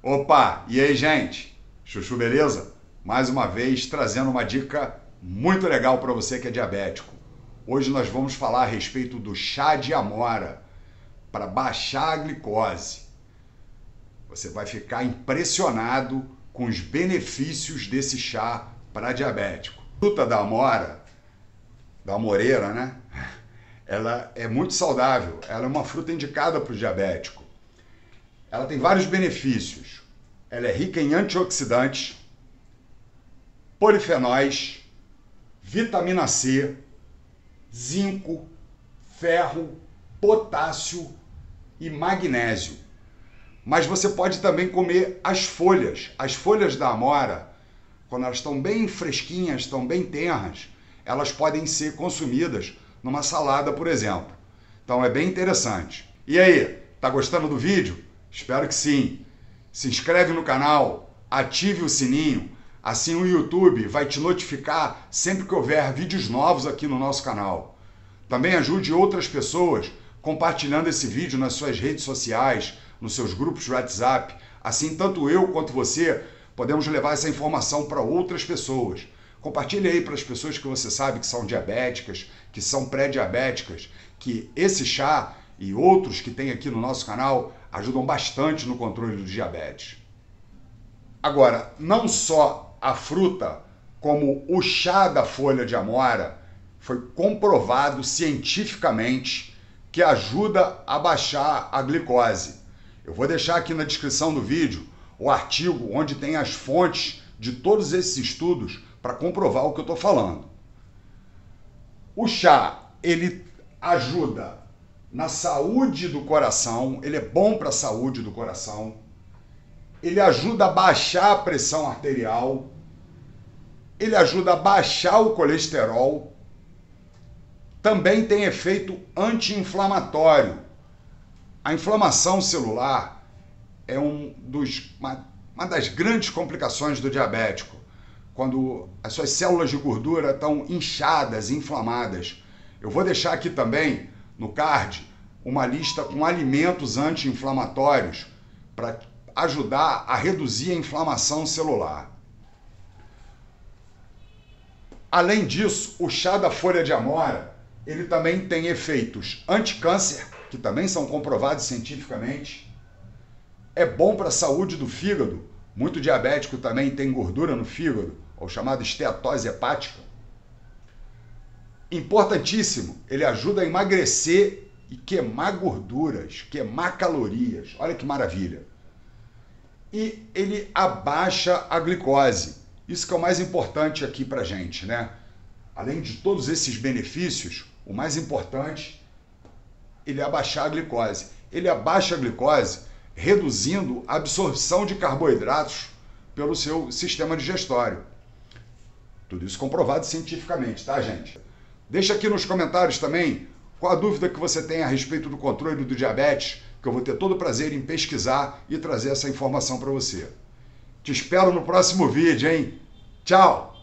Opa, e aí, gente? Chuchu, beleza? Mais uma vez trazendo uma dica muito legal para você que é diabético. Hoje nós vamos falar a respeito do chá de amora para baixar a glicose. Você vai ficar impressionado com os benefícios desse chá para diabético. A fruta da amora, da amoreira, né? Ela é muito saudável, ela é uma fruta indicada para o diabético. Ela tem vários benefícios. Ela é rica em antioxidantes, polifenóis, vitamina C, zinco, ferro, potássio e magnésio. Mas você pode também comer as folhas. As folhas da amora, quando elas estão bem fresquinhas, estão bem tenras, elas podem ser consumidas numa salada, por exemplo. Então é bem interessante. E aí, tá gostando do vídeo? Espero que sim. Se inscreve no canal, ative o sininho, assim o YouTube vai te notificar sempre que houver vídeos novos aqui no nosso canal. Também ajude outras pessoas compartilhando esse vídeo nas suas redes sociais, nos seus grupos de WhatsApp. Assim, tanto eu quanto você podemos levar essa informação para outras pessoas. Compartilhe aí para as pessoas que você sabe que são diabéticas, que são pré-diabéticas, que esse chá e outros que tem aqui no nosso canal ajudam bastante no controle do diabetes. Agora, não só a fruta, como o chá da folha de amora foi comprovado cientificamente que ajuda a baixar a glicose. Eu vou deixar aqui na descrição do vídeo o artigo onde tem as fontes de todos esses estudos para comprovar o que eu estou falando. O chá, ele ajuda na saúde do coração, ele é bom para a saúde do coração, ele ajuda a baixar a pressão arterial, ele ajuda a baixar o colesterol, também tem efeito anti-inflamatório. A inflamação celular é uma das grandes complicações do diabético, quando as suas células de gordura estão inchadas, inflamadas. Eu vou deixar aqui também no card uma lista com alimentos anti-inflamatórios para ajudar a reduzir a inflamação celular. Além disso, o chá da folha de amora, ele também tem efeitos anti-câncer, que também são comprovados cientificamente. É bom para a saúde do fígado. Muito diabético também tem gordura no fígado, ou chamada esteatose hepática. Importantíssimo, ele ajuda a emagrecer e queimar gorduras, queimar calorias. Olha que maravilha. E ele abaixa a glicose. Isso que é o mais importante aqui pra gente, né? Além de todos esses benefícios, o mais importante, ele é abaixar a glicose. Ele abaixa a glicose reduzindo a absorção de carboidratos pelo seu sistema digestório. Tudo isso comprovado cientificamente, tá, gente? Deixa aqui nos comentários também qual a dúvida que você tem a respeito do controle do diabetes, que eu vou ter todo o prazer em pesquisar e trazer essa informação para você. Te espero no próximo vídeo, hein? Tchau!